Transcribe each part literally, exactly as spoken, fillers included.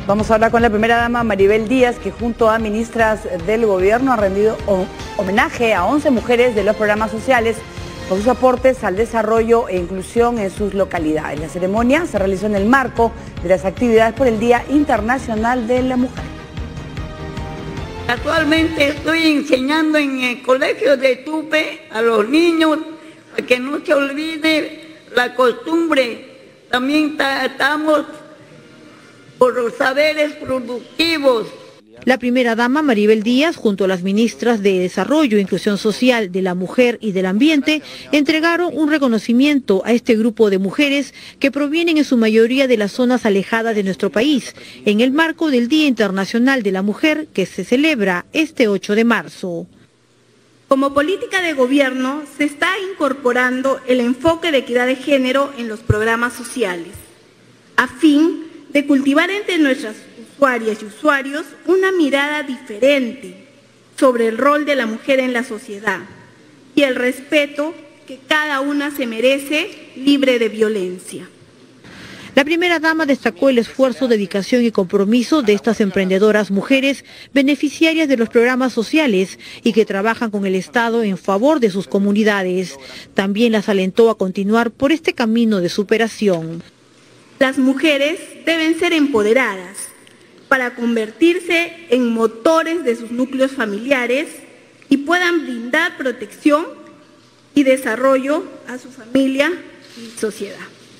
Vamos ahora con la primera dama Maribel Díaz, que junto a ministras del gobierno ha rendido homenaje a once mujeres de los programas sociales por sus aportes al desarrollo e inclusión en sus localidades. La ceremonia se realizó en el marco de las actividades por el Día Internacional de la Mujer. Actualmente estoy enseñando en el colegio de Tupe a los niños para que no se olvide la costumbre. También estamos por los saberes productivos. La primera dama Maribel Díaz, junto a las ministras de Desarrollo e Inclusión Social, de la Mujer y del Ambiente, entregaron un reconocimiento a este grupo de mujeres que provienen en su mayoría de las zonas alejadas de nuestro país, en el marco del Día Internacional de la Mujer que se celebra este ocho de marzo. Como política de gobierno se está incorporando el enfoque de equidad de género en los programas sociales, a fin de cultivar entre nuestras usuarias y usuarios una mirada diferente sobre el rol de la mujer en la sociedad y el respeto que cada una se merece, libre de violencia. La primera dama destacó el esfuerzo, dedicación y compromiso de estas emprendedoras mujeres beneficiarias de los programas sociales y que trabajan con el Estado en favor de sus comunidades. También las alentó a continuar por este camino de superación. Las mujeres deben ser empoderadas para convertirse en motores de sus núcleos familiares y puedan brindar protección y desarrollo a su familia y sociedad.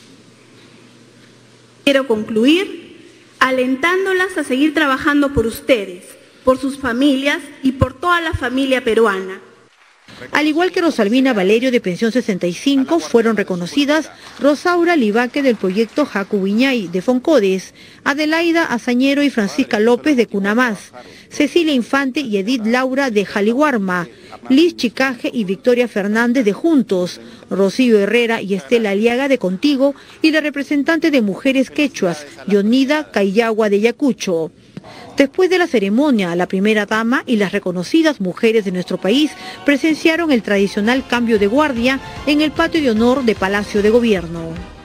Quiero concluir alentándolas a seguir trabajando por ustedes, por sus familias y por toda la familia peruana. Al igual que Rosalvina Valerio de Pensión sesenta y cinco, fueron reconocidas Rosaura Libaque del proyecto Jacu Viñay de Foncodes, Adelaida Azañero y Francisca López de Cunamás, Cecilia Infante y Edith Laura de Jaliguarma, Liz Chicaje y Victoria Fernández de Juntos, Rocío Herrera y Estela Aliaga de Contigo y la representante de Mujeres Quechuas, Yonida Cayagua de Yacucho. Después de la ceremonia, la primera dama y las reconocidas mujeres de nuestro país presenciaron el tradicional cambio de guardia en el patio de honor de Palacio de Gobierno.